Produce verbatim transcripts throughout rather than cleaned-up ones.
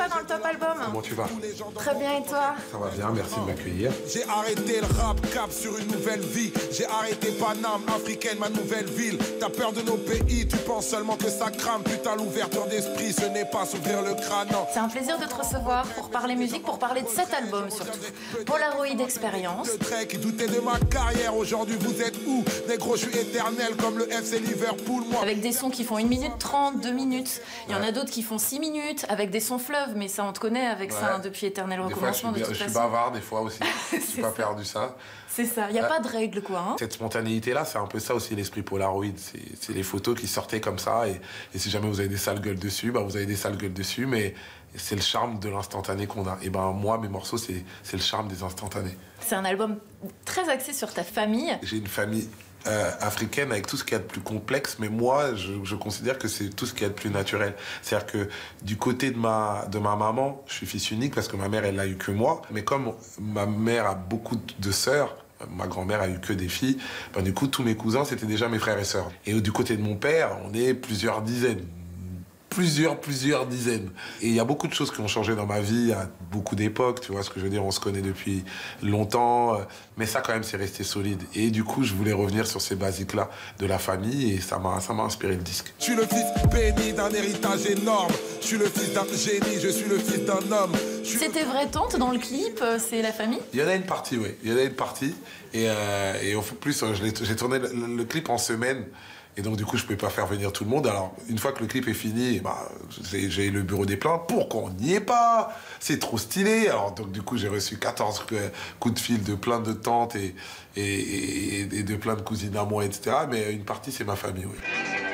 Youssoufa dans le Top Album. Comment tu vas? Très bien, et toi? Ça va bien, merci de m'accueillir. J'ai arrêté le rap, cap sur une nouvelle vie. J'ai arrêté Paname, africaine, ma nouvelle ville. T'as peur de nos pays, tu penses seulement que ça crame. Putain, l'ouverture d'esprit, ce n'est pas s'ouvrir le crâne. C'est un plaisir de te recevoir pour parler musique, pour parler de cet album surtout. Polaroid Experience. Le Drake qui doutait de ma carrière, aujourd'hui vous êtes où? Négro, je suis éternel comme le F C Liverpool, moi. Avec des sons qui font une minute trente, deux minutes. Il y en a d'autres qui font six minutes, avec des sons fleuves, mais ça on te connaît avec ouais. ça hein, depuis Éternel Recommencement. Des fois, je suis, de toute je façon. suis bavard des fois aussi. Je suis pas ça. perdu ça. C'est ça, il n'y a euh, pas de règle quoi. Hein. Cette spontanéité-là, c'est un peu ça aussi l'esprit Polaroid. C'est les photos qui sortaient comme ça. Et, et si jamais vous avez des sales gueules dessus, bah, vous avez des sales gueules dessus. Mais c'est le charme de l'instantané qu'on a. Et ben moi, mes morceaux, c'est le charme des instantanés. C'est un album très axé sur ta famille. J'ai une famille euh, africaine avec tout ce qu'il y a de plus complexe, mais moi, je, je considère que c'est tout ce qu'il y a de plus naturel. C'est-à-dire que du côté de ma, de ma maman, je suis fils unique parce que ma mère, elle n'a eu que moi. Mais comme ma mère a beaucoup de sœurs, ma grand-mère a eu que des filles, ben, du coup, tous mes cousins, c'était déjà mes frères et sœurs. Et du côté de mon père, on est plusieurs dizaines. Plusieurs, plusieurs dizaines. Et il y a beaucoup de choses qui ont changé dans ma vie à beaucoup d'époques, tu vois ce que je veux dire, on se connaît depuis longtemps, mais ça quand même c'est resté solide. Et du coup, je voulais revenir sur ces basiques-là de la famille et ça m'a ça m'a inspiré le disque. Je suis le fils béni d'un héritage énorme, je suis le fils d'un génie, je suis le fils d'un homme. C'était vraie tante dans le clip, c'est la famille? Il y en a une partie, oui, il y en a une partie. Et, euh, et en plus, j'ai tourné le, le clip en semaine. Et donc, du coup, je ne pouvais pas faire venir tout le monde. Alors, une fois que le clip est fini, bah, j'ai le bureau des plaintes. Pourquoi on n'y est pas? C'est trop stylé. Alors, donc, du coup, j'ai reçu quatorze coups de fil de plein de tantes et, et, et, et de plein de cousines à moi, et cetera. Mais une partie, c'est ma famille, oui.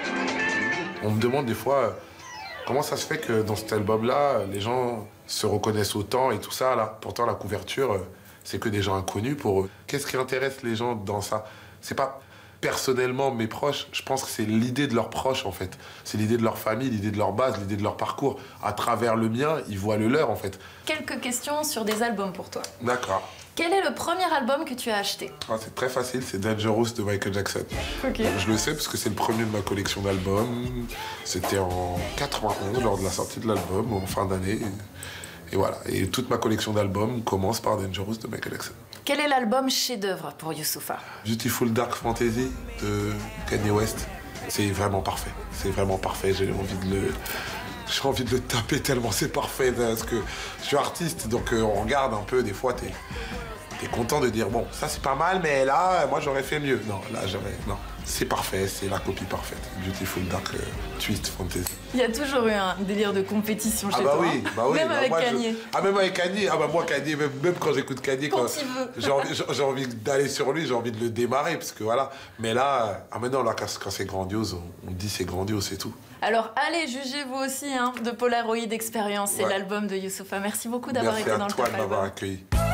On me demande des fois, comment ça se fait que dans cet album-là, les gens se reconnaissent autant et tout ça, là. Pourtant, la couverture, c'est que des gens inconnus pour eux. Qu'est-ce qui intéresse les gens dans ça? C'est pas... Personnellement, mes proches, je pense que c'est l'idée de leurs proches, en fait. C'est l'idée de leur famille, l'idée de leur base, l'idée de leur parcours. À travers le mien, ils voient le leur, en fait. Quelques questions sur des albums pour toi. D'accord. Quel est le premier album que tu as acheté? Ah, c'est très facile, c'est Dangerous de Michael Jackson. Okay. Je le sais parce que c'est le premier de ma collection d'albums. C'était en quatre-vingt-onze, lors de la sortie de l'album, en fin d'année. Et voilà. Et toute ma collection d'albums commence par Dangerous de Michael Jackson. Quel est l'album chef-d'œuvre pour Youssoufa? Beautiful Dark Fantasy de Kanye West. C'est vraiment parfait. C'est vraiment parfait. J'ai envie de le... J'ai envie de le taper tellement c'est parfait. Parce que je suis artiste, donc euh, on regarde un peu, des fois, t'es es content de dire, bon, ça c'est pas mal, mais là, moi j'aurais fait mieux. Non, là, j'aurais... Non. C'est parfait, c'est la copie parfaite. Beautiful Dark euh, Twist Fantasy. Il y a toujours eu un délire de compétition chez ah bah toi. Oui, bah oui, même bah avec moi, Kanye. Je... Ah, même avec Kanye. Ah bah moi, Kanye, même, même quand j'écoute Kanye, quand, quand j'ai envie, j'ai envie d'aller sur lui, j'ai envie de le démarrer, parce que voilà. Mais là, ah maintenant, là, quand, quand c'est grandiose, on, on dit c'est grandiose, c'est tout. Alors, allez, jugez vous aussi hein, de Polaroid Experience, c'est ouais. l'album de Youssoufa. Merci beaucoup d'avoir été dans le Top Album. Merci à toi de m'avoir accueilli.